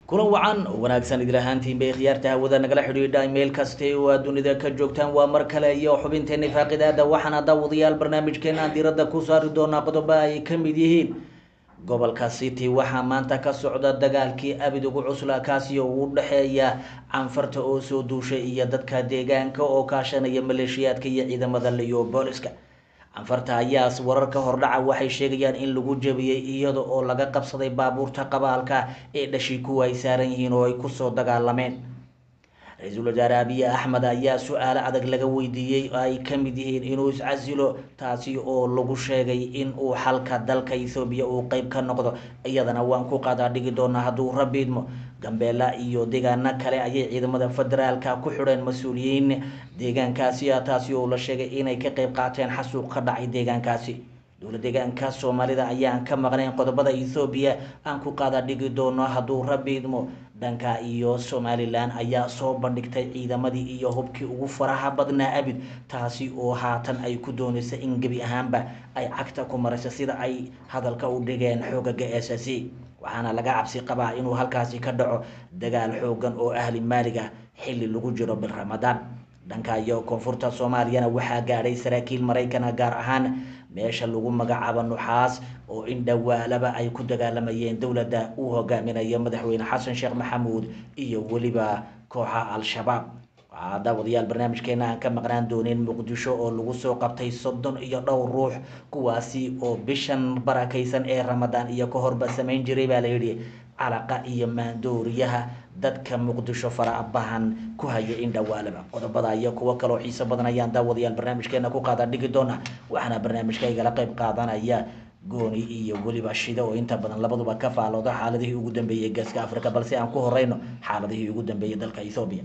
kulan wacan wanaagsan idil ahaantiin bay khiyaarta hawada nagala xidhiidha email kaste oo aad dunida ka joogtaan waa mar kale iyo xubinteena faaqidaada waxaana daawadayaal barnaamijkeena diiradda ku saari doonaa qodobo ay ka mid yihiin gobolka city waxaa maanta ka socda dagaalkii abid ugu cuslaa kaasi oo u dhexeeya canfarta oo soo duushay iyo dadka deegaanka oo kaashanaya maleeshiyaadka iyo ciidamada liyo booliska canfarta ayaa wararka hordhaca waxay sheegayaan in lagu jabiyey iyada oo laga qabsaday baabuurta qabaalka ee dhashi kuwa ay saaran yihiin oo ay kusoo dagaalameen ra-iisul wasaare abiy axmed ayaa su-aalo adag laga weydiiyey ay ka mid yihiin inuu iscasilo taasi oo lagu sheegay in uu xalka dalka ethoobiya uu qeyb ka noqdo iyadana waan ku qaadaa dhigi doonaa hadduu rabbi idmo gambeela iyo deegaano kale ayay ciidamada federaalka ku xidheen mas-uuliyiin deegaankaasi taasi oo la sheegay inay ka qeyb qaateen xasuuq ka dhacay deegaankaasi dowla deegaanka soomaalida ayaan ka maqnayn qodobada ethoobiya aan ku qaada dhigi doono hadduu rabbi idmo dhanka iyo somalilan ayaa soo bandhigtay ciidamadii iyo hubkii ugu faraha badnaa abid taasi oo haatan ay ku doonaysa in gebi ahaanba ay cagta ku marayso sida ay hadalka u dhigeen xoogaga s c waxaana laga cabsi qabaa inuu halkaasi ka dhaco dagaal xoogan oo ahli maaliga xilli lagu jiro bil ramadaan dhanka iyo koonfurta soomaaliyana waxaa gaadhay saraakiil maraykana gaar ahaan meesha lagu magacaabo nuxaas oo in dhawaalaba ay ku dagaalamayeen dowladda uu hogaaminayo madaxweyne xasan sheekh maxamuud iyo weliba kooxa al-shabaab waxaa daawadayaal barnaamijkeena aan ka maqnaan doonin muqdisho oo lagu soo qabtay 30 iyo dhowr ruux kuwaasi oo bishan barakaysan ee ramadaan iyo ka horba samayn jiray baa layidhi calaqa iyo maandooriyaha dadka muqdisho farabahan ku haya in dhawaalaba qodobada iyo kuwo kaloo xiiso badan ayaan daawadayaal barnaamijkeena ku qaada dhigi doona waxaana barnaamijka igala qayb qaadanaya gooni iyo weliba shida oo inta badan labaduba ka faalooda xaaladihii ugu dambeeyay geeska afrika balse aan ku horeyno xaaladihii ugu dambeeyay dalka ethoobia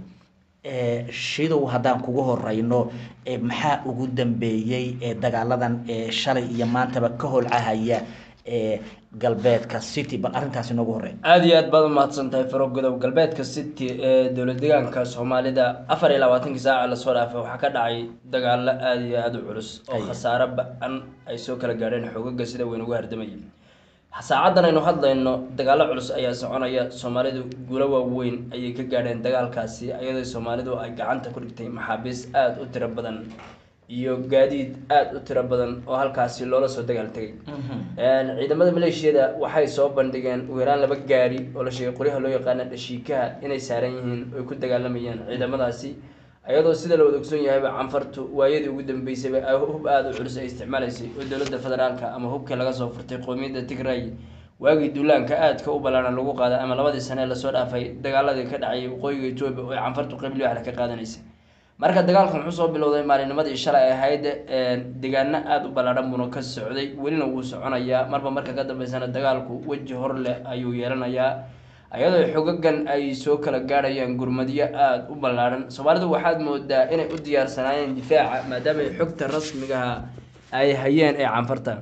shidow haddaan kugu horeyno maxaa ugu dambeeyey dagaaladan shalay iyo maantaba ka holcahaya galbeedka city bal arrintaasi noogu horey aada iyo aad baad umahadsantahay farogodow galbeedka city ee dowlad deegaanka soomaalida 24 saaca lasoo dhaafay waxaa ka dhacay dagaalo aada iyo aada u culus oo khasaaro ba-an ay soo kala gaadheen xoogaga sida weyn ugu hardamayay saacadan aynu hadlayno dagaalo culus ayaa soconaya soomaalidu guulo waaweyn ayay ka gaadheen dagaalkaasi iyadoo soomaalidu ay gacanta ku dhigtay maxaabiis aada u tiro badan iyo gaadiid aada u tiro badan oo halkaasi loola soo dagaal tegay ciidamada maleeshiyada waxay soo bandhigeen ugu yaraan 2 gaari oo la sheegay qoryaha loo yaqaana dhashiikaha inay saaran yihiin oo ku dagaalamayaan ciidamadaasi ayadoo sida la wada ogsoon yahayba canfartu waayadii ugu dambeysay ay hub aada u culus ay isticmaalaysay oo dowladda federaalka ama hubka laga soo furtay qoomiyadda Tigray waagii duulaanka aadka u balaaran lagu qaaday ama 2 sano la soo dhaafay dagaaladii ka dhacay waqooyiga Itoobiya oo canfartu qayb wax ka qaadanaysay marka dagaalkan wuxuu soo bilowday maalinimadii shalay ahayd deegaano aada u balaaran buu ka socday welina wuu soconayaa marka ka dambeysana dagaalku waji hor leh ayuu yeelanayaa ayadoo xogagan ay soo kala gaadhayaan gurmadiyo aada u balaaran Soomaalidu waxaad moodaa inay u diyaarsanaayeen difaaca maadaama xogta rasmiga ay hayeen ee canfarta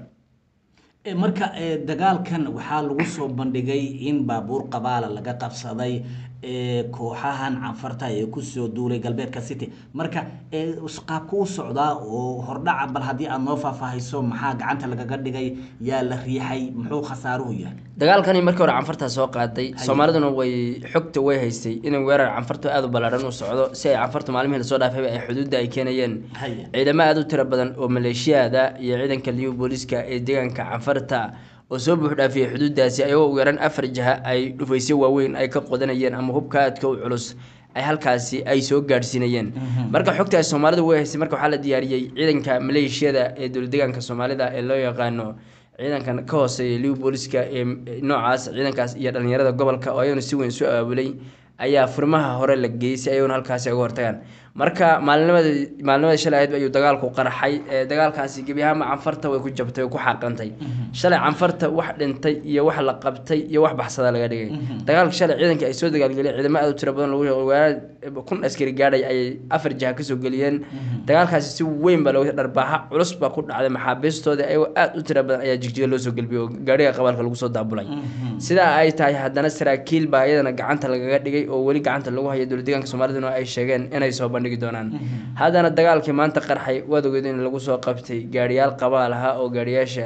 marka dagaalkan waxaa lagu soo bandhigay in baabuur qabaala laga qabsaday kooxahan canfarta ee kusoo duulay galbeedka city marka qaabka u socdaa oo hordhaca bal haddii aad noo faahfaahayso maxaa gacanta lagaga dhigay yaa la riixay muxuu khasaaruhu yahay dagaalkani markii hore canfarta soo qaaday Soomaaliduna way xogta way haystay inay weerar canfartu aad u balaaran u socdo si ay canfartu maalmihii la soo dhaafay ay xuduudda ay keenayeen ciidamo aad u tiro badan oo maleeshiyada iyo ciidanka liyo booliska ee deegaanka canfarta oo soo buux dhaafiyay xuduudaasi ayagoo ugu yaraan 4 jaha ay dhufaysay waaweyn ay ka qodanayeen ama hubka aadka u culus ay halkaasi ay soo gaadhsiinayeen marka xogta Soomaalidu way haysay marka waxaa la diyaariyay ciidanka maleeshiyada ee dowlad deegaanka Soomaalida ee loo yaqaano ciidankan ka hooseeya liyo booliska ee noocaas ciidankaas iyo dhalinyarada gobolka oo ayaguna si weyn soo aabulay ayaa furmaha hore la geeyay ayaguna halkaasi uga hortagaan marka maalinimada shalay ayuu dagaalku qarxay dagaalkaasi gebi ahaan canfarta way ku jabtay oo ku xaqantay shalay canfarta wax dhintay iyo wax la qabtay iyo wax baxsada laga dhigay dagaalka shalay ciidanka ay soo dagaalgeliyeen ciidamo aad u tiro badan lagu weerarey 1000 askari gaadhay ay 4 jaha ka soo galiyeen dagaalkaasi si weyn baa looga dharbaaxa culus baa ku dhacday maxaabiistooda ay aad u tiro badan ayaa jigjiga loo soo galbiyay oo gaariga qabalka lagu soo daabulay sida ay tahay haddana saraakiil baa iyadana gacanta lagaga dhigay oo weli gacanta lagu hayo dowlad deegaanka Soomaaliduna ay sheegeen inay soo bandhigi doonaan haddana dagaalkii maanta qarxay waad ogeed in lagu soo qabtay gaariyaal qabaal ah oo gaariyaasha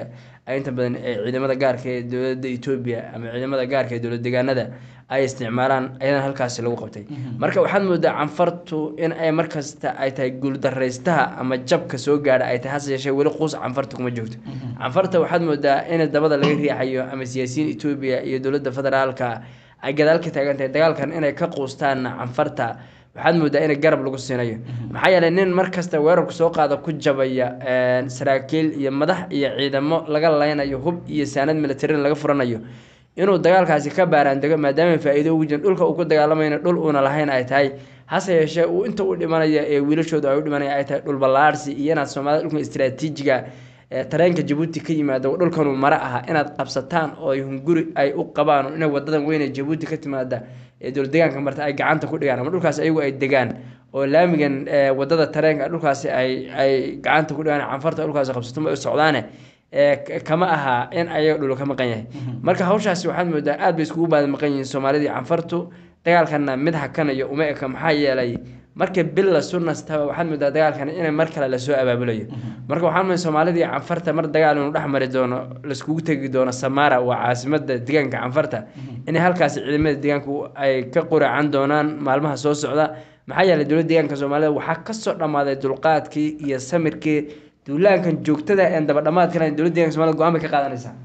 ay inta badan ciidamada gaarka ee dowladda Ethiopia ama ciidamada gaarka ee dowlad deegaanada ay isticmaalaan ayana halkaas lagu qabtay marka waxaad moodaa canfartu in ay markasta ay tahay guul dareystaha ama jabka soo gaadha ay tahay hase yeeshee weli quus canfarta kuma joogto canfarta waxaad moodaa in dabada laga riixayo ama siyaasiyiin Ethiopia iyo dowladda federaalka ay gadaal ka taagan tahay dagaalkan inay ka quustaan canfarta waxaad moodaa in garab lagu siinayo maxaa yeelay nin markasta weerarku soo qaado ku jabaya saraakiil iyo madax iyo ciidamo laga laynayo hub iyo saanad military laga furanayo inuu dagaalkaasi ka baaraan dego maadaama faa'iido ugu jirto dhulka uu ku dagaalamayna dhul uuna lahayn ay tahay hase yeeshee uu inta u dhimanaya ee wiilashoodu ay u dhimanaya ay tahay dhul ballaarsi iyo inaad Soomaalida dhulka istiraatiijiga tareenka Djibouti ka yimaado dhulkan uu mara aha inaad qabsataan oo hunguri ay u qabaan inay wadadan weyn ee Djibouti ka timaada ee dowlad deegaanka marta ay gacanta ku dhigaan ama dhulkaas ayagu ay degaan oo laamigan wadada tareenka dhulkaas ay gacanta ku dhigaan canfarta dhulkaas qabsato ma u socdaane kama aha in ay dhul ka maqan yahay marka hawshaasi waxaad moodaa aad bay iskugu baad maqan yihiin Soomaalida canfartu dagaalkana mid hakanayo uma eka maxaa yeelay marka bil sunnasta waxaad moodaa dagaalkan in mar kale la soo abaabulayo marka waxaan moodaa Soomaalida canfarta mar dagaal inuu dhaxmari doono la iskugu tagi doono Samara waa caasimadda deegaanka canfarta in halkaas ciidamada deegaanku ay ka quracan doonaan maalmaha soo socda maxaa yeelay dowladda deegaanka Soomaalida waxa ka soo dhamaaday dulqaadkii iyo samirkii duulaankan joogtada ee daba dhamaadkan dowladda deegaanka Soomaalida go'aan ka qaadanaysa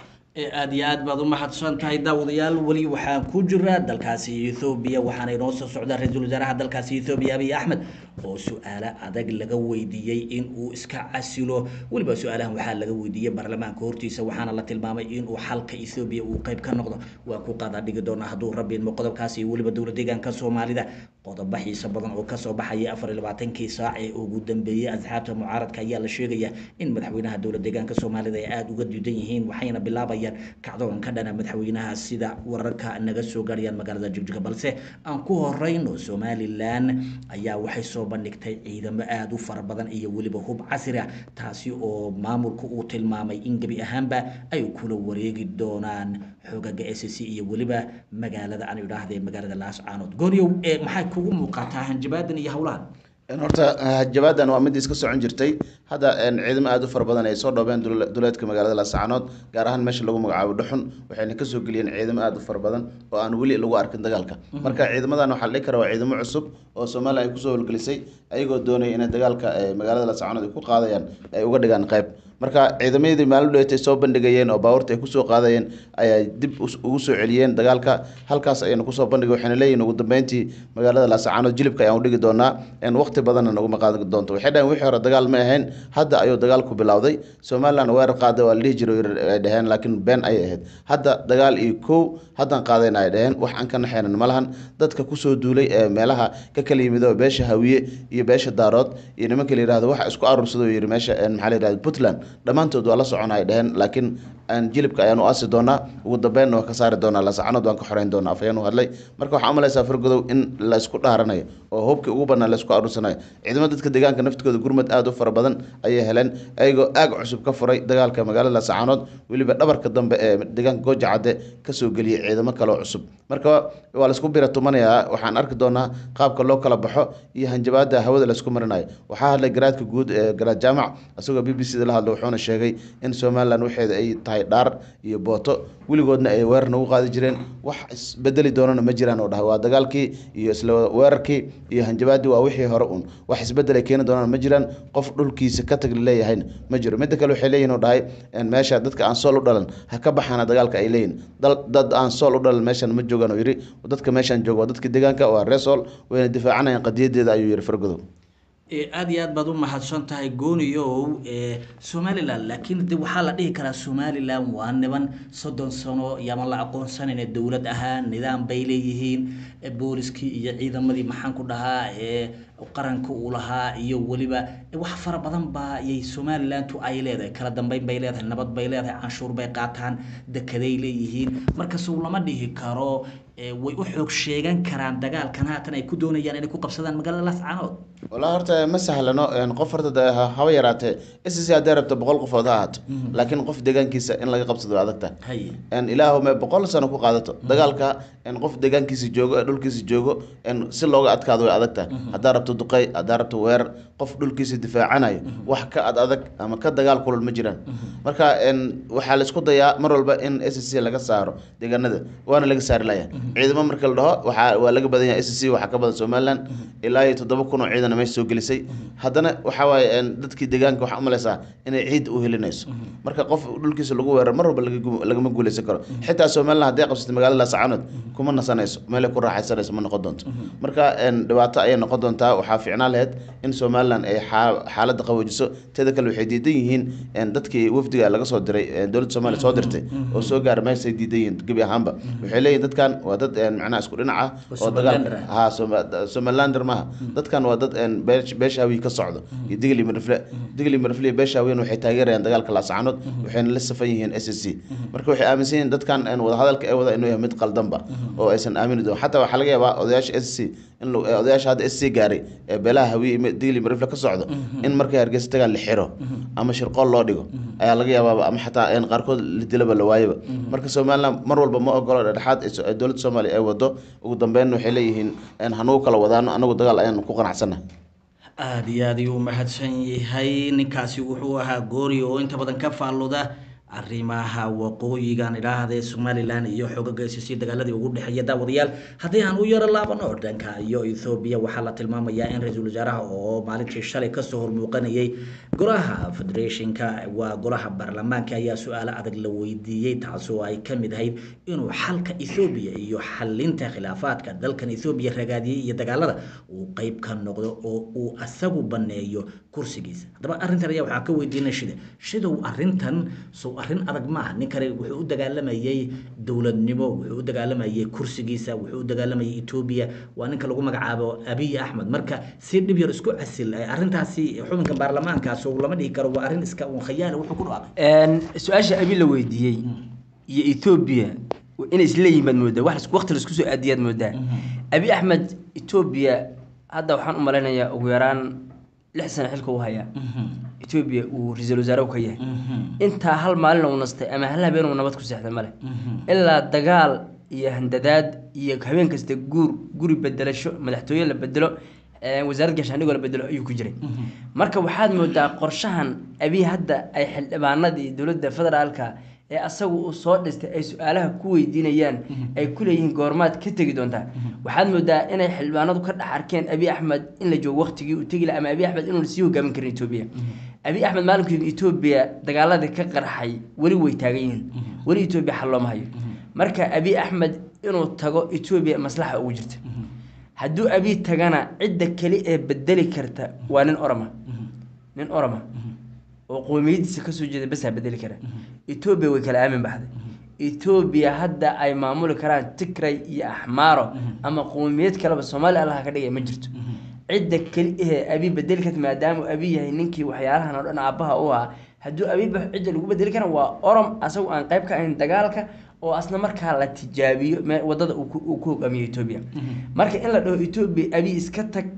aad iyo aad baad u mahadsan tahay daawadayaal wali waxaan ku jiraa dalkaasi Ethiopia waxaana inoo soo socda ra'iisul wasaaraha dalkaasi Ethiopia Abiy Ahmed oo su'aalo adag laga weydiiyay in uu iska casilo waliba su'aalahan waxaa laga weydiiyay baarlamaanka hortiisa waxaana la tilmaamay in uu xalka Ethiopia uu qayb ka noqdo waa ku qaada dhigi doona hadduu rabbi qodobkaasi waliba dowladda deegaanka Soomaalida qodob xiisa badan oo ka soo baxay 24 saac ee ugu dambeeyay asxaabta mucaaradka ayaa la sheegaya in madaxweynaha dowladda deegaanka Soomaalida ay aad uga diidan yihiin waxayna bilaabayaan kacdoon ka dhana madaxweynaha sida wararka naga soo gaarayaan magaalada Jigjiga balse aan ku horeyno Somaliland ayaa waxay soo bandhigtay ciidamo aad u fara badan iyo waliba hub casri ah taasi oo maamulku uu tilmaamay in gabi ahaanba ay kula wareegi doonaan xogaga SSC iyo waliba magaalada aan idhaahdee magaalada Laascaanood gooniyow maxay kugu muuqataa hanjabaadan iyo hawlahan horta jabadan waa mid iska socon jirtay hadda ciidamo aad u far badan ay soo dhoobeen duleedka magaalada Laascaanood gaar ahaan meesha lagu magacaabo Dhuxun waxayna ka soo galiyeen ciidamo aad u far badan oo aan wali lagu arkin dagaalka marka ciidamadan waxa la karaa waa ciidamo cusub oo Soomaaliya ay ku soo howlgelisay ayagoo doonay in dagaalka magaalada Laascaanood ay ku qaadayaan ay uga dhigaan qayb marka ciidamadii maalin dheetay soo bandhigayeen oo baawarta ay ku soo qaadayeen ayaa dib ugu soo celiyeen dagaalka halkaas ayna ku soo bandhigay waxayna leeyihiin ugu dambeyntii magaalada Laascaanood jilibka ayaan u dhigi doonaa in waqti badan nagu ma qaadan doonto waxay dhahan wixii hore dagaal ma ahayn hadda ayuu dagaalku bilowday Soomaaliland weerar qaaday waa la jiray ay dhahan laakiin been ay ahayd hadda dagaal iyo koow haddan qaadayna ay dhahan wax aan ka naxaynan malahan dadka ku soo duulay ee meelaha ka kala yimid beesha Hawiye iyo beesha Daarood iyo nimanka la yiraahdo wax isku aruursado yiri meesha maxaa la yiraahdo Puntland dhamaantood waa la soconay dhahan laakiin aan jilibka ayaan u aasi doonaa ugu dambeynna waa ka saari doonaa Laascaanood waan ka xoreyn doonaa afayeen u hadlay marka waxa amalaysaa fargodow in la isku dhaaranayo oo hubkii ugu banaan la isku aruursanayo ciidamada dadka deegaanka naftkooda gurmad aad u fara badan ayay heleen ayagoo aag cusub ka furay dagaalka magaalada Laascaanood waliba dhabarka dambe ee deegaanka Goojacade ka soo galiyay ciidamo kale oo cusub marka waa la isku bira tumanayaa waxaan arki doonaa qaabka loo kala baxo iyo hanjabaada hawada la isku marinayo waxaa hadlay garaadka guud ee garaad jaamac asagoo BBC la hadlay wuxuuna sheegay in Soomaaliland waxeeda ay tahay dhaar iyo booto wiligoodna ay weerarna u qaadi jireen wax isbedeli doonana ma jiraan oo dhahay waa dagaalkii iyo isla weerarkii iyo hanjabaadii waa wixii hore un wax isbedel ay keeni doonaan ma jiraan qof dhulkiisa ka tag leeyahay ma jiro mid kale waxay leeyihiin oo dhahay in meesha dadka aan sool u dhalan ha ka baxana dagaalka ay leeyihiin dad aan sool u dhalan meeshan ma joogaan oo yiri dadka meeshan jooga waa dadka deegaanka waa reesol wayna difaacanayaan qadiyadeeda ayuu yiri fargodo aad iyo aad baad u mahadsan tahay gooniyow Somaliland laakiin waxaa la dhihi karaa Somaliland waa niman 30 sano yaman la aqoonsanayna dawlad ahaan nidaam bay leeyihiin booliskii iyo ciidamadii maxaan ku dhahaa qaranka uu lahaa iyo waliba wax fara badan baa ay Somaliland ay leedahay kala dambeyn bay leedahay nabad bay leedahay canshuur bay qaataan dekeday leeyihiin marka soo lama dhihi karo way u xoog sheegan karaan dagaalkan haatan ay ku doonayaan inay ku qabsadaan magaalada Laascaanood wala horta ma sahlano qof horta haba yaraatee SSC haday rabto 100 qofood ha ahaato laakiin qof deegaankiisa in laga qabsado adagta ilaahu ma 100 sano ku qaadato dagaalka qof deegaankiisa joogo dhulkiisa joogo si looga adkaado way adagta hadaa rabto duqay haddaa rabto weerar qof dhulkiisa difaacanayo wax ka adag ama ka dagaal kulul ma jiraan marka waxaa la isku dayaa mar walba in SSC laga saaro deegaanada waana laga saari layaa ciidamo marka la dhaho waa laga badan yahay SSC waxaa ka badan Somaliland ilaa 7,000 oo ciidan meesha soo gelisay haddana waxa waaye dadkii deegaanka waxa u maleysaa inay ciid u helinayso marka qof dhulkiisa lagu weerar mar walba lagama guuleysan karo xitaa Somaliland haddii qabsatay magaalada Laascaanood kuma nasanayso meel ku raaxaysanayso ma noqon doonto marka dhibaato ay noqon doontaa waxaa fiicnaan lahayd in Somaliland ay xaaladda qaboojiso teeda kale waxay diidan yihiin dadkii wafdiga laga soo diray dowladda Soomaaliya soo dirtay oo soo gaar meesha diidan yihiin gabi ahaanba waxay leeyihiin dadkan waa dad macnaha isku dhinac ah oo dagaal Somalilander maaha dadkan waa dad beeshaawi ka socdo iyo digli marfle beeshaawiin waxay taageerayaan dagaalka Laascaanood waxayna la safan yihiin SSC marka waxay aaminsan yihiin dadkan wada hadalka ay wada inuu yahay mid qaldanba oo aysan aamin doonin xataa waxa laga yaabaa odayaasha SSC in odayaasha hadda SSC gaaray ee beelaha hawiye digli marfle ka socdo in markay Hargeysa tagaan la xiro ama shirqool loo dhigo ayaa laga yaabaa ama xataa in qaarkood la dilaba la waayaba marka Somaliland mar walba ma ogolo dhexaad ee dowladda Soomaaliya ay wado ugu dambeyn waxay leeyihiin hanuu kala wadaan anagu dagaal ayaan ku qanacsanahay aad iyo aad ayuu mahadsan yahay ninkaasi wuxuu ahaa Goori oo inta badan ka faalooda arrimaha waqooyigan ilaahay Somaliland iyo xogaga SSC dagaaladii ugu dhaxeeyay daawadayaal haddii aan u yara laabano dhanka iyo Ethiopia waxaa la tilmaamayaa in ra'iisul wasaaraha oo maalintii shalay ka soo hormuuqanayay golaha federationka waa golaha baarlamaanka ayaa su'aalo adag la weydiiyay taasoo ay ka mid ahayd inuu xalka Ethiopia iyo xalinta khilaafaadka dalkan Ethiopia ragaadiyay iyo dagaalada uu qayb ka noqdo oo uu asagu baneeyo kursigiisa haddaba arrintan ayaa waxaa ka weydiinay shidow arrintan soo arrin adag ma aha ninkani wuxuu u dagaalamayay dowladnimo wuxuu u dagaalamayay kursigiisa wuxuu u dagaalamayay Ethiopia waa ninka lagu magacaabo Abiy Ahmed marka si dhib yar isku casil arrintaasi xubinka baarlamaanka soo lama dhigi karo waa arrin iska uu khayaal wuxuu ku dhawaaqay su'aasha Abiy la weydiiyay iyo Ethiopia in isla yimaad moodaa wax waqti la isku soo aadiyad moodaa Abiy Ahmed Ethiopia hadda waxaan u maleynayaa ugu yaraan 6 sano xilka uu hayaa Ethiopia uu ra'iisul wasaare ka yahay inta hal maalin uu nastay ama hal habeen uu nabad ku seexday male ilaa dagaal iyo handadaad iyo habeen kasta guri bedelasho madaxtooye la bedelo wasaaradda gaashaandhigga la bedelo ayuu ku jiray marka waxaad moodaa qorshahan Abiy hadda ay xildhibaanadii dowladda federaalka ee asagu uu soo dhistay ay su'aalaha ku weydiinayaan ay ku leeyihiin goormaad ka tagi doontaa waxaad moodaa inay xildhibaanadu ka dhax arkeen Abiy Ahmed in la joogo waqtigii uu tagi lahaa ama Abiy Ahmed inuu sii hogaamin karin Ethiopia Abiy Ahmed maalinkii Ethiopia dagaaladii ka qarxay wali way taagan yihiin wali Ethiopia xal looma hayo marka Abiy Ahmed inuu tago Ethiopia maslaxa ugu jirta hadduu Abiy tagana cidda kali ee bedeli karta waa nin Oroma oo qoomiyadiisa ka soo jeeda bas bedeli kara Ethiopia way kala aamin baxday Ethiopia hadda ay maamuli karaan Tigray iyo Axmaaro ama qoomiyad kale Soomaali Allah ka dhigay ma jirto cidda kali ee Abiy bedeli karta maadaama Abiy yahay ninkii waxyaalahan oo dhan aabaha u ah hadduu Abiy cidda lagu bedeli karo waa Orom asagu aan qayb ka ahayn dagaalka oo asna markaa la tijaabiyo wadada uu ku hogaamiyo Ethiopia marka in la dhaho Ethiopia Abiy iska tag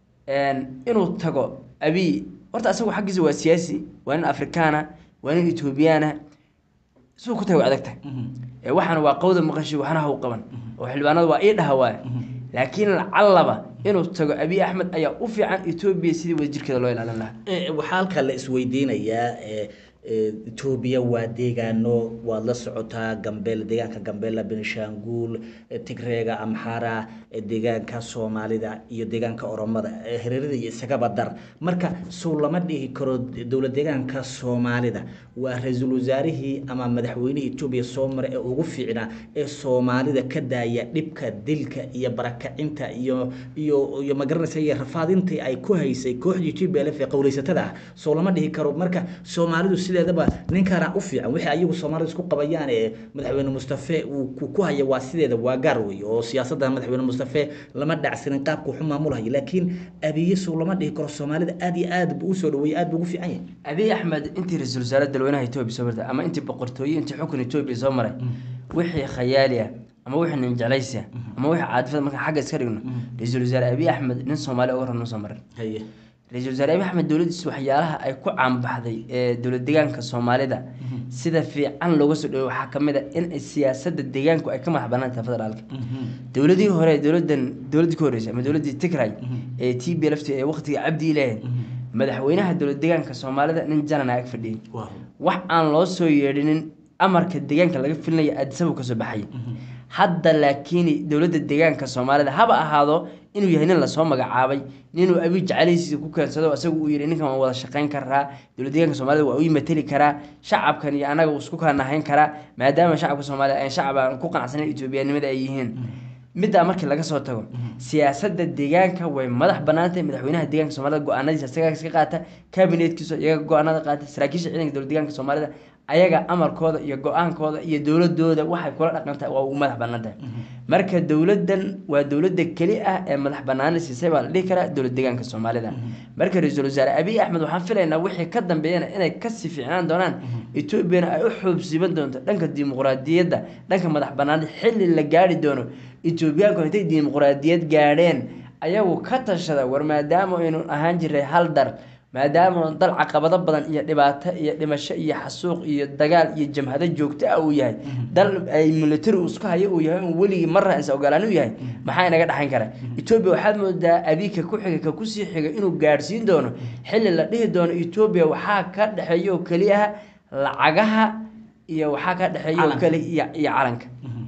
inuu tago Abiy horta asagu xaqiisa waa siyaasi waa in Afrikaana waa in Ethiopiana soo ku tago adagta waxana waa qowda maqashi waxana ha u qaban oo xilbaanadu waa dhahawa laakiin lacalaba inuu tago Abiy Ahmed ayaa u fiican Ethiopia sidii wajirkeeda loo ilaalin lahaa waxa halka la isweydiinayaa Ethiopia waa deegaano waa la socotaa deegaanka Gambela Benishangul Tigreega Amhara deegaanka Soomaalida iyo deegaanka Oromada hareerada iyo isaga badar marka soo lama dhihi karo dowlad deegaanka Soomaalida waa ra'iisul wasaarihii ama madaxweynaha Ethiopia Soomaali ee ugu fiicnaa ee Soomaalida ka daaya dhibka dilka iyo barakacinta iyo magaranaysa iyo rafaadintii ay ku haysay kooxdii TPLF ee qowleysatada soo lama dhihi karo marka Soomaalidu sideedaba ninkana u fiican wixii ayagu Soomaalidu isku qabayaan ee madaxweyne Mustafa uu ku haya waa sideeda waa gaar weey oo siyaasadda madaxweyne Mustafa lama dhacsanin qaabku xuma maamulahay laakiin Abiy soo lama dhihi karo Soomaalida aad iyo aad buu soo dhaweeyay aad buu ugu fiican yahay Abiy Ahmed intii ra'iisul wasaarada dalweynaha Ethiopia soo martay ama intii boqortooyo intii xukun Ethiopia soo maray wixii khayaali ah ama wixii nin jeclaysi ama wixii caadifada marka xagga iska dhigno ra'iisul wasaare Abiy Ahmed nin Soomaali oo horan soo maray ra-iisul wasaare abiy axmed dowladiisa waxyaalaha ay ku caanbaxday dowlad deegaanka soomaalida sida fiican looga soo dhaweey waxaa kamid a in siyaasada deegaanku ay ka madax banaan tahay federaalka. dowladii hore dowladii ka horeysay ama dowladii Tigray ee TPLF ee waqtiga cabdi ilaahay madaxweynaha dowlad deegaanka soomaalida nin janan ag fadhiyay wax aan loo soo yeedhinin amarka deegaanka laga filinaya Addis Ababa ka soo baxay. hadda laakiin dowladda deegaanka soomaalida haba ahaado inuu yahay nin la soo magacaabay ninuu Abiy jacayliisa ku keensaday asagu uu yiri ninkan wada shaqeyn karaa dowladda deegaanka soomaalida waa uu matali karaa shacabkan iyo anaga isku kaanahayn karaa maadaama shacabka soomaalida ay shacab ku qanacsaneen Itoobiyaanimada ay yihiin. midda markii laga soo tago siyaasadda deegaanka way madax banaantay madaxweynaha deegaanka soomaalida go'aanadiisa isaga iska qaata kabinetkiisa iyaga go'aanada qaata saraakiisha ciidanka dowladda deegaanka soomaalida ayaga amarkooda iyo go'aankooda iyo dowladooda waxay kula dhaqantaa waa u madax banaantay. marka dowladan waa dowladda kali ah ee madax banaanay siisay baa la dhihi karaa dowladda deegaanka soomaalida. marka ra-iisul wasaare abiy axmed waxaan filaynaa wixii ka dambeeyana inay ka sii fiicnaan doonaan Ethiopiana ay u xuubsiban doonto dhanka dimuqraadiyadda dhanka madax banaanida xilli la gaari doono Ethiopiaanku intay dimuqraadiyad gaadheen ayagu ka tashada war maadaama aynu ahaan jiray hal dar maadaama dal caqabado badan iyo dhibaato iyo dhimasho iyo xasuuq iyo dagaal iyo jamhado joogto ah uu yahay dal ay military isku hayo uu yahay wali marra insa ogolaan uu yahay maxay naga dhaxayn kara Ethiopia waxaad moodaa abiika ku xiga ka ku sii xiga inuu gaarsiin doono xilli la dhihi doono Ethiopia waxaa ka dhaxeeyo kaliya lacagaha iyo waxaa ka dhaxeeyo kaliya iyo calanka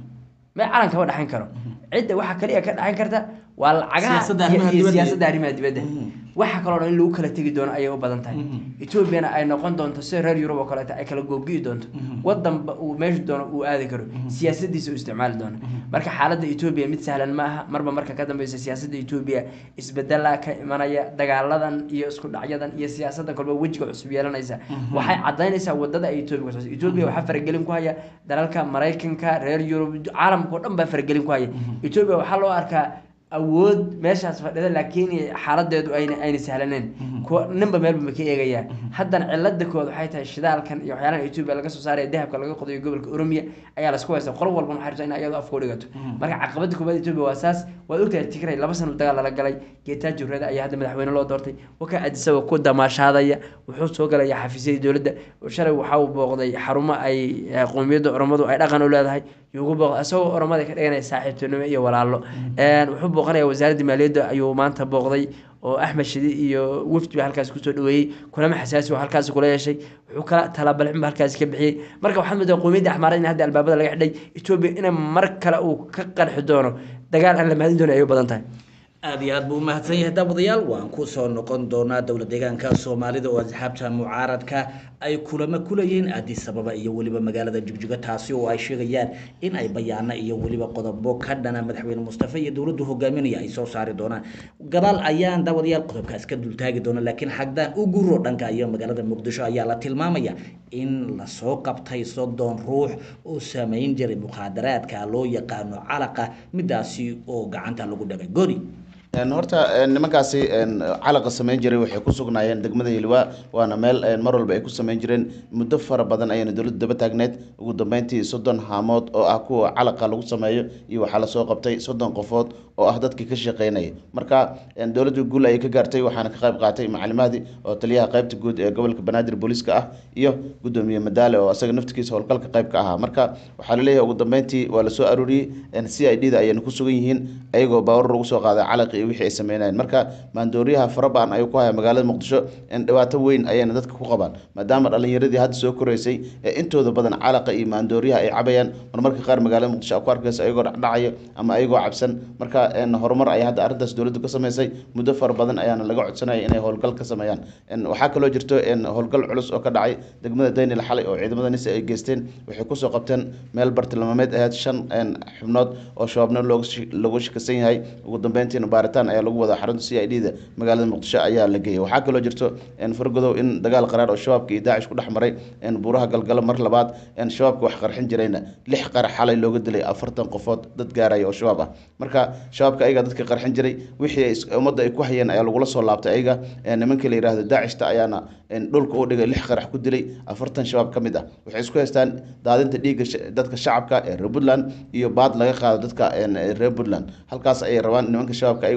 ma calanka ma dhaxayn karo cidda waxa kaliya ka dhaxayn karta waa lacagaha siyaasadda arrimaha dibadda waxa kale oo in lagu kala tagi doono ayay u badan tahay Ethiopiana ay noqon doonto si reer Europe oo kale ay kala go'gi doonto wadan uu meesha doono uu aadi karo siyaasadiisa uu isticmaali doono. marka xaaladda Ethiopia mid sahlan ma aha marka ka dambaysa siyaasadda Ethiopia isbedel ka imanaya dagaaladan iyo isku dhacyadan iyo siyaasadda kolba wajiga cusub yeelanaysa waxay cadeynaysaa wadada ay Ethiopia waxa faragelin ku haya dalalka Mareykanka reer Europe caalamka oo dhan ba faragelin ku haya Ethiopia waxa loo arkaa awood meeshaas fadhida laakiin xaaladeedu ayna sahlaneen ninba meelba ma ka eegaya haddana cilada kood waxay tahay shidaalkan iyo waxyaalaha Ethiopia laga soo saaray dahabka laga qodayo gobolka Oromia ayaa la isku haysta qol walba ma xariirsan in ayadu afku dhigato. marka caqabada koobaad Ethiopia waa saas waa ogtahay Tigray 2 sano dagaal la galay Getachew Reda ayaa hadda madaxweyne loo doortay waka Addis Ababa ku damaashaadaya wuxuu soo galay xafiisyada dowladda shalay waxa uu booqday xarumo ay qoomiyadda Oromadu ay dhaqan u leedahay yuugu booqday asagoo Oromada ka dhiganay saaxiibtinimo iyo walaalo wuxuu booqanaya wasaaradda maaliyadda ayuu maanta booqday oo Axmed Shidi iyo wafdi halkaas ku soo dhaweeyay kulama xasaasi oo halkaas kula yeeshay wuxuu kala talabalcin halkaas ka bixiyay. marka waxaan moodaa qoomiyadda Axmaarada in hadda albaabada laga xidhay Ethiopia in mar kale uu ka qarxi doono dagaal aan la maadin doono ay u badan tahay. aad iyo aad buu mahadsan yahay daawadayaal waan ku soo noqon doonaa dowlad deegaanka Soomaalida oo asxaabta mucaaradka ay kulama kulayeen Addis Ababa iyo waliba magaalada Jigjiga taasi oo ay sheegayaan in ay bayaana iyo waliba qodobo ka dhana madaxweyne Mustafa iyo dowladdu hogaaminaya ay soo saari doonaan gadaal ayaan daawadayaal qodobkaas ka dul taagi doona laakiin xagdaan u guro dhanka iyo magaalada Muqdisho ayaa la tilmaamaya in la soo qabtay 30 ruux oo sameyn jiray muqaadaraadka loo yaqaano calaqa midaasi oo gacanta lagu dhagay gori horta nimankaasi calaqa sameyn jiray waxay ku sugnaayeen degmada Hilwa waana meel mar walba ay ku sameyn jireen muddo fara badan ayna dowladda daba taagneed ugu dambeyntii 30 haamood oo ah kuwa calaqa lagu sameeyo iyo waxa la soo qabtay 30 qofood oo ah dadkii ka shaqeynayay. marka dowladdu guul ay ka gaartay waxaana ka qayb qaatay macallimaadii oo taliyaha qaybta guud ee gobolka Banaadir booliska ah iyo gudoomiye Madaale oo asaga naftigiisa howlgalka qayb ka ahaa. marka waxa la leeyahay ugu dambeyntii waa la soo aruuriyay CID-da ayayna ku sugan yihiin ayagoo baawar ugu soo qaaday calaqi wixii ay sameynayeen. marka maandooriyaha farabaan ay ku hayaan magaalada Muqdisho in dhibaato weyn ayayna dadka ku qabaan maadaama dhalinyaradii hadda soo koreysay ee intooda badan calaqa iyo maandooriyaha ay cabayaan marmarka qaar magaalada Muqdisho ku arkaysa ayagoo dhacaya ama ayagoo cabsan. marka horumar ay hadda arintaas dowladdu ka sameysay muddo far badan ayaana laga codsanayay inay howlgal ka sameeyaan. waxaa kaloo jirto howlgal culus oo ka dhacay degmada Daynil xalay oo ciidamada NIS ay geysteen waxay ku soo qabteen meel bartilmaameed ahayd 5 xubnood oo shabaabna loogu shakasan yahay ugu dambeyntiina baaritaan ayaa lagu wada xarunta CID-da magaalada Muqdisho ayaa la geeyay. waxaa kaloo jirto fargodow in dagaal qaraar oo shabaabka iyo Daacish ku dhexmaray buuraha galgala mar labaad shabaabka wax qarxin jirayna 6 qarax xalay looga dilay 40 qofood dad gaaraya oo shabaab ah. marka shabaabka ayaga dadka qarxin jiray wixii ummadda ay ku hayeen ayaa lagu la soo laabtay ayaga nimanka la yiraahdo Daacishta ayaana dhulka u dhigay 6 qarax ku dilay 40 shabaab kamid ah. waxay isku haystaan daadinta dhiigga dadka shacabka ee Puntland iyo baad laga qaado dadka reer Puntland halkaas ay rabaan nimanka shabaabka ay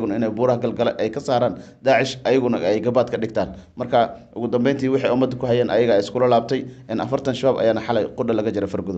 ayaguna inay buuraha galgala ay ka saaraan daacish ayaguna ay gabaad ka dhigtaan marka ugu dambeyntii waxay ummadda ku hayeen ayaga iskula laabtay in 40 shabaab ayaana xalay qudha laga jira fargudow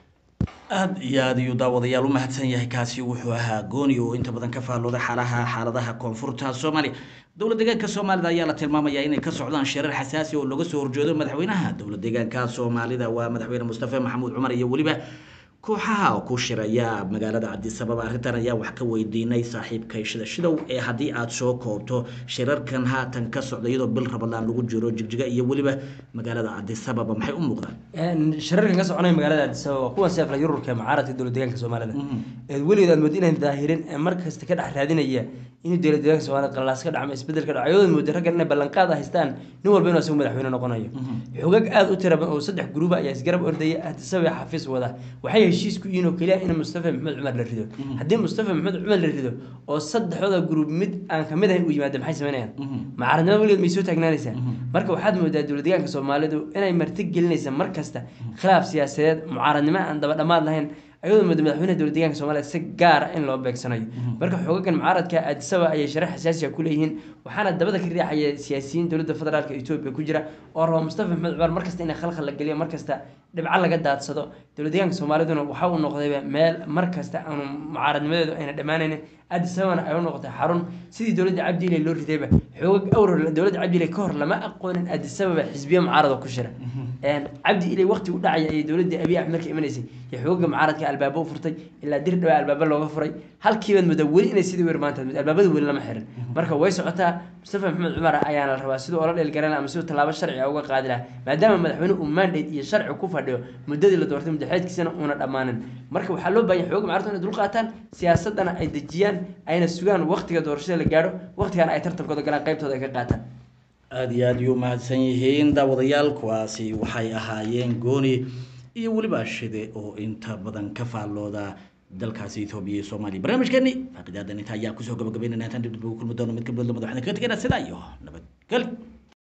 aad iyo aad ayuu daawadayaal u mahadsan yahay kaasi wuxuu ahaa gooni oo inta badan ka faallooday xaaladaha koonfurta soomaaliya dowlad deegaanka soomaalida ayaa la tilmaamayaa inay ka socdaan shirar xasaasi oo laga soo horjeedo madaxweynaha dowlad deegaanka soomaalida waa madaxweyne mustafa maxamuud cumar iyo weliba kooxaha ku shiraya magaalada Addis Ababa arrintan ayaa wax ka weydiinay saaxiibkay shidow ee haddii aad soo koobto shirarkan haatan ka socda iyadoo bil Ramadaan lagu jiro jigjiga iyo weliba magaalada Addis Ababa maxay u muuqdaan shirarkan ka soconaya magaalada Addis Ababa kuwa seef la yururka mucaaradka dowlad deegaanka Soomaalida weligeed aad moodin inay daahirin markasta ka dhex raadinaya inuu dowlad deegaanka Soomaalida qalaas ka dhacmo isbedel ka dhaco ayadoo moodin raggan inay ballanqaad haystaan nin walba inuu asagu madaxweyne noqonayo xogag aad u tiraban oo 3 group ayaa isgarab ordaya Addis Ababa xafiis wada waxay heshiis ku yihiin oo kaliya in Mustafa Maxamed Cumar la rido haddii Mustafa Maxamed Cumar la rido oo saddexdooda group mid aan kamid ahayn u yimaado maxay sameynayaan mucaaradnimada weligeed may soo taagnaanaysaa marka waxaad moodaa dowlad deegaanka Soomaalidu inay marti gelinaysa markasta khilaaf siyaasadeed mucaaradnimo aan daba dhamaad lahayn ayadoo madaxweynaha dowlad deegaanka Soomaaliya si gaar ah in loo beegsanayo marka xogagan mucaaradka Addis Ababa ayay sharax xasaasi ah ku leeyihiin waxaana dabada ka riixaya siyaasiyiin dowladda federaalka Itoobiya ku jira oo rabo Mustafa Maxamed Cumar markasta in khalkhal la galiyo markasta dhibca laga daadsado dowlad deegaanka Soomaaliduna waxa uu noqday meel markasta aan mucaaradnimadeedu ayna dhamaanayn Addis Ababa ay u noqotay xarun sidii dowladda Cabdi Ilay loo ridayba xogag awr dowladda Cabdi Ilay ka hor lama aqoonin Addis Ababa xisbiya mucaarad ku shira Cabdi Ilay waqti u dhacay ay dowladda Abiy Ahmed ka imanaysay xogaga mucaaradka albaabo furtay ilaa dir dhawa albaabo looga furay halkiiba mudawwali inay sidii weer maanta albaabada weli lama xirin marka way socotaa Mustafa Maxamed Cumar ayaana la rabaa sidoo la dhilgaran ama sidoo talaabo sharci ah uga qaadi lahaa maadaama madaxweynuhu uu mandate iyo sharci ku fadhiyo muddadii la doortay madaxweydkiisana una dhamaanin marka waxaa loo baahan yahay xogaga mucaaradka inay dul qaataan siyaasadana ay dejiyaan ayna sugaan waqtiga doorashada la gaaro waqtigan ay tartankooda galaan qaybtooda ay ka qaataan aad iyo aad ayuu mahadsan yihiin daawadayaal kuwaasi waxay ahaayeen gooni iyo weliba shide oo inta badan ka faallooda dalkaasi Itoobiya iyo Soomaaliya barnaamijkeeni faaqidadan inta ayaa kusoo gabagabeynayna tan dib ugu kulmi doono mid ka badan madaxweynaha ka tagana sida iyo nabad gal